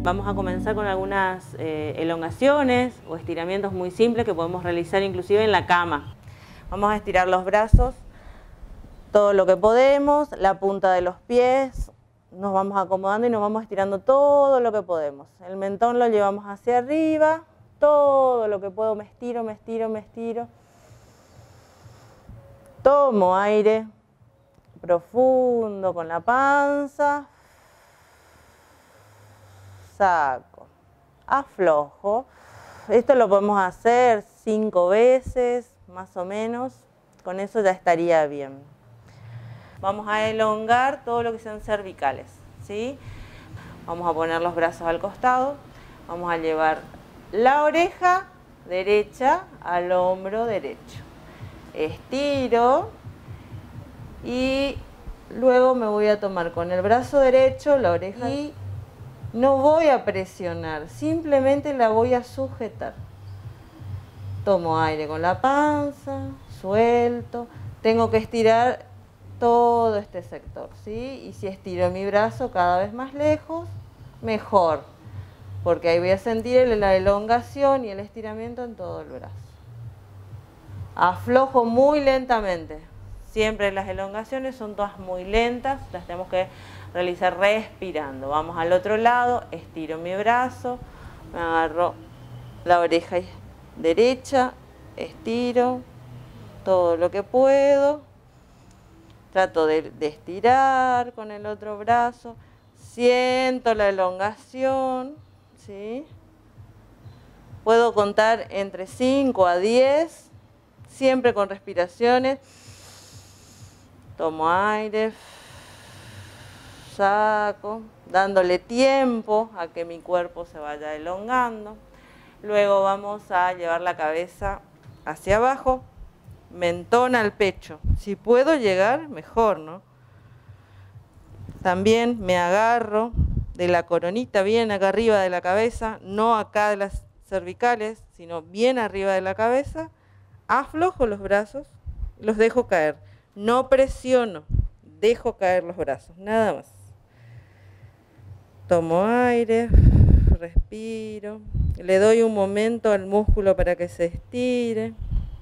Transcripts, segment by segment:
Vamos a comenzar con algunas elongaciones o estiramientos muy simples que podemos realizar inclusive en la cama. Vamos a estirar los brazos todo lo que podemos, la punta de los pies, nos vamos acomodando y nos vamos estirando todo lo que podemos. El mentón lo llevamos hacia arriba, todo lo que puedo me estiro, me estiro, me estiro. Tomo aire profundo con la panza, saco, aflojo. Esto lo podemos hacer 5 veces, más o menos, con eso ya estaría bien. Vamos a elongar todo lo que sean cervicales, ¿sí? Vamos a poner los brazos al costado, vamos a llevar la oreja derecha al hombro derecho. Estiro y luego me voy a tomar con el brazo derecho la oreja y no voy a presionar, simplemente la voy a sujetar. Tomo aire con la panza, suelto, tengo que estirar todo este sector, ¿sí? Y si estiro mi brazo cada vez más lejos, mejor, porque ahí voy a sentir la elongación y el estiramiento en todo el brazo. Aflojo muy lentamente. Siempre las elongaciones son todas muy lentas, las tenemos que realizar respirando. Vamos al otro lado, estiro mi brazo, me agarro la oreja derecha, estiro todo lo que puedo. Trato de estirar con el otro brazo, siento la elongación, ¿sí? Puedo contar entre 5 a 10, siempre con respiraciones. Tomo aire, saco, dándole tiempo a que mi cuerpo se vaya elongando. Luego vamos a llevar la cabeza hacia abajo, mentón al pecho. Si puedo llegar, mejor, ¿no? También me agarro de la coronita bien acá arriba de la cabeza, no acá de las cervicales, sino bien arriba de la cabeza. Aflojo los brazos, los dejo caer. No presiono, dejo caer los brazos, nada más. Tomo aire, respiro, le doy un momento al músculo para que se estire.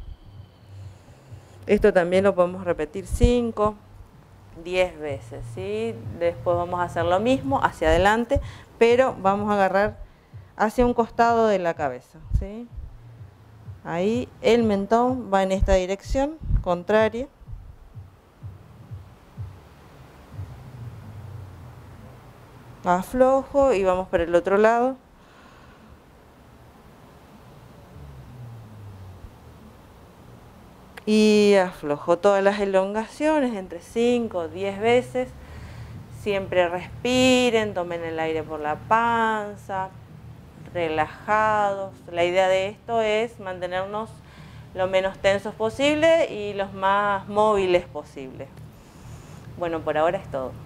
Esto también lo podemos repetir 5, 10 veces, ¿sí? Después vamos a hacer lo mismo hacia adelante, pero vamos a agarrar hacia un costado de la cabeza, ¿sí? Ahí el mentón va en esta dirección contraria. Aflojo y vamos para el otro lado. Y aflojo todas las elongaciones entre 5 o 10 veces. Siempre respiren, tomen el aire por la panza, relajados. La idea de esto es mantenernos lo menos tensos posible y los más móviles posible. Bueno, por ahora es todo.